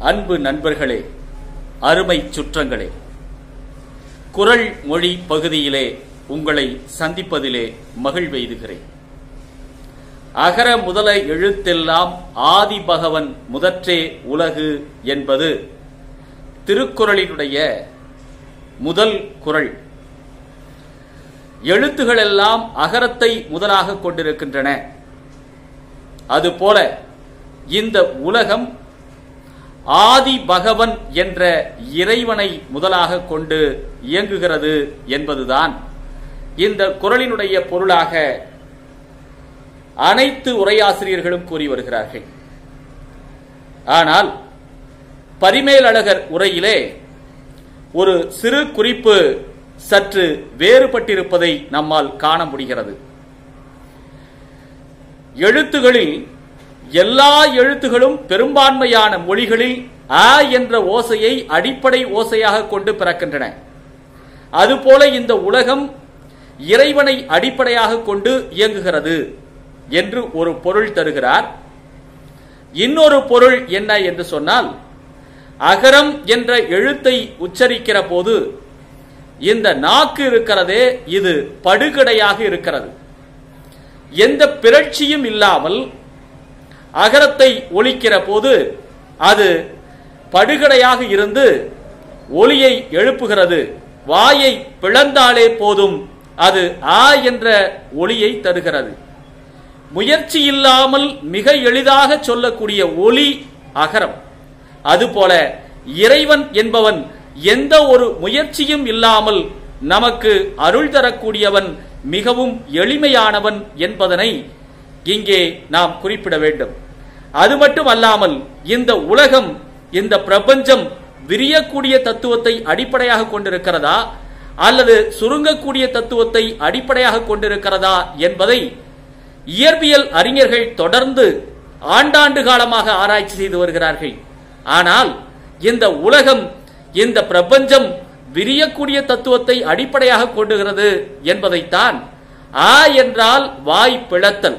அன்பு நண்பர்களே, அருமை சுற்றங்களே, குறள் மொழி பகுதியிலே உங்களை சந்திப்பதிலே மகிழ்வெய்துகிறேன். அகர முதல எழுத்தெல்லாம் ஆதி பகவன் முதற்றே உலகு என்பது திருக்குறளினுடைய முதல் குறள். எழுத்துகளெல்லாம் அகரத்தை முதலாக கொண்டிருக்கின்றன. அதுபோல இந்த உலகம் ஆதி பகவன் என்ற இறைவனை முதலாக கொண்டு இயங்குகிறது என்பதுதான் இந்த குறளினுடைய பொருளாக அனைத்து உரையாசிரியர்களும் கூறி வருகிறார்கள். ஆனால் பரிமேலழகர் உரையிலே ஒரு சிறு குறிப்பு சற்று வேறுபட்டிருப்பதை நம்மால் காண முடிகிறது. எழுத்துகளில் எல்லா எழுத்துகளும் பெரும்பான்மையான மொழிகளில் அ என்ற ஓசையை அடிப்படை ஓசையாக கொண்டு பிறக்கின்றன. அதுபோல இந்த உலகம் இறைவனை அடிப்படையாக கொண்டு இயங்குகிறது என்று ஒரு பொருள் தருகிறார். இன்னொரு பொருள் என்ன என்று சொன்னால், அகரம் என்ற எழுத்தை உச்சரிக்கிற போது இந்த நாக்கு இருக்கிறதே, இது படுகடையாக இருக்கிறது. எந்த பிறழ்ச்சியும் இல்லாமல் அகரத்தை ஒலிக்கிற போது அது படுகடையாக இருந்து ஒலியை எழுப்புகிறது. வாயை பிளந்தாலே போதும் அது ஆ என்ற ஒலியை தருகிறது. முயற்சி இல்லாமல் மிக எளிதாக சொல்லக்கூடிய ஒலி அகரம். அதுபோல இறைவன் என்பவன் எந்த ஒரு முயற்சியும் இல்லாமல் நமக்கு அருள் தரக்கூடியவன், மிகவும் எளிமையானவன் என்பதனை இங்கே நாம் குறிப்பிட வேண்டும். அது மட்டும் அல்லாமல் இந்த உலகம், இந்த பிரபஞ்சம் விரியக்கூடிய தத்துவத்தை அடிப்படையாக கொண்டிருக்கிறதா அல்லது சுருங்கக்கூடிய தத்துவத்தை அடிப்படையாக கொண்டிருக்கிறதா என்பதை இயற்பியல் அறிஞர்கள் தொடர்ந்து ஆண்டாண்டு காலமாக ஆராய்ச்சி செய்து வருகிறார்கள். ஆனால் இந்த உலகம், இந்த பிரபஞ்சம் விரியக்கூடிய தத்துவத்தை அடிப்படையாக கொண்டுகிறது என்பதைத்தான் ஆ என்றால் வாய் பிளத்தல்.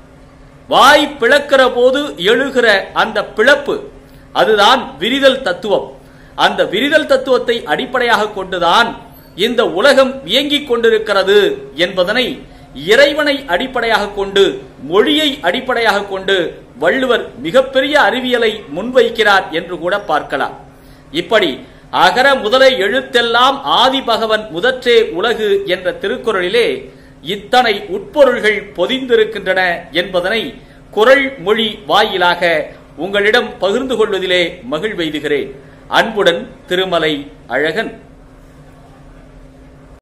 வாய் பிளக்கிற போது எழுகிற அந்த பிளப்பு, அதுதான் விரிதல் தத்துவம். அந்த விரிதல் தத்துவத்தை அடிப்படையாக கொண்டுதான் இந்த உலகம் இயங்கிக் கொண்டிருக்கிறது என்பதனை இறைவனை அடிப்படையாக கொண்டு, மொழியை அடிப்படையாக கொண்டு வள்ளுவர் மிகப்பெரிய அறிவியலை முன்வைக்கிறார் என்று கூட பார்க்கலாம். இப்படி அகர முதல எழுத்தெல்லாம் ஆதி பகவன் முதற்றே உலகு என்ற திருக்குறளிலே இத்தனை உட்பொருள்கள் பொதிந்திருக்கின்றன என்பதனை குறள் மொழி வாயிலாக உங்களிடம் பகிர்ந்து கொள்வதிலே மகிழ்வெய்துகிறேன். அன்புடன் திருமலை அழகன்.